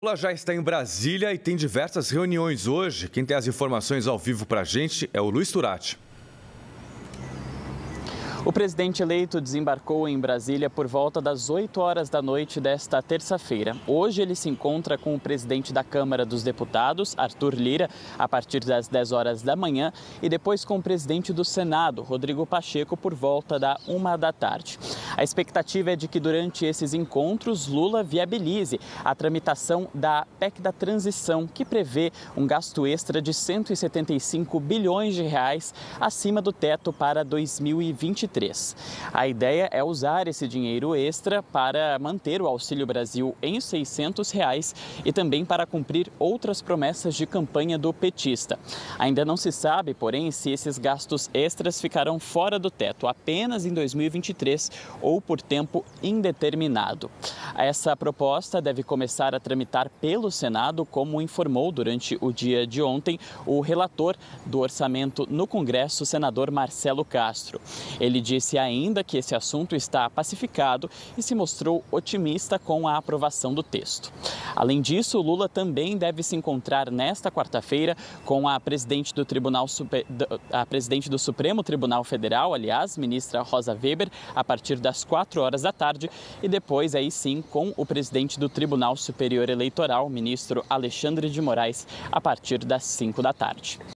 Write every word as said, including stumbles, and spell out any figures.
Lula já está em Brasília e tem diversas reuniões hoje. Quem tem as informações ao vivo para a gente é o Luiz Turati. O presidente eleito desembarcou em Brasília por volta das oito horas da noite desta terça-feira. Hoje ele se encontra com o presidente da Câmara dos Deputados, Arthur Lira, a partir das dez horas da manhã, e depois com o presidente do Senado, Rodrigo Pacheco, por volta da uma da tarde. A expectativa é de que durante esses encontros Lula viabilize a tramitação da P E C da Transição, que prevê um gasto extra de cento e setenta e cinco bilhões de reais acima do teto para dois mil e vinte e três. A ideia é usar esse dinheiro extra para manter o Auxílio Brasil em seiscentos reais e também para cumprir outras promessas de campanha do petista. Ainda não se sabe, porém, se esses gastos extras ficarão fora do teto apenas em dois mil e vinte e três ou por tempo indeterminado. Essa proposta deve começar a tramitar pelo Senado, como informou durante o dia de ontem o relator do orçamento no Congresso, senador Marcelo Castro. Ele disse ainda que esse assunto está pacificado e se mostrou otimista com a aprovação do texto. Além disso, Lula também deve se encontrar nesta quarta-feira com a presidente do Tribunal Super... a presidente do Supremo Tribunal Federal, aliás, ministra Rosa Weber, a partir das quatro horas da tarde, e depois aí sim com o presidente do Tribunal Superior Eleitoral, ministro Alexandre de Moraes, a partir das cinco da tarde.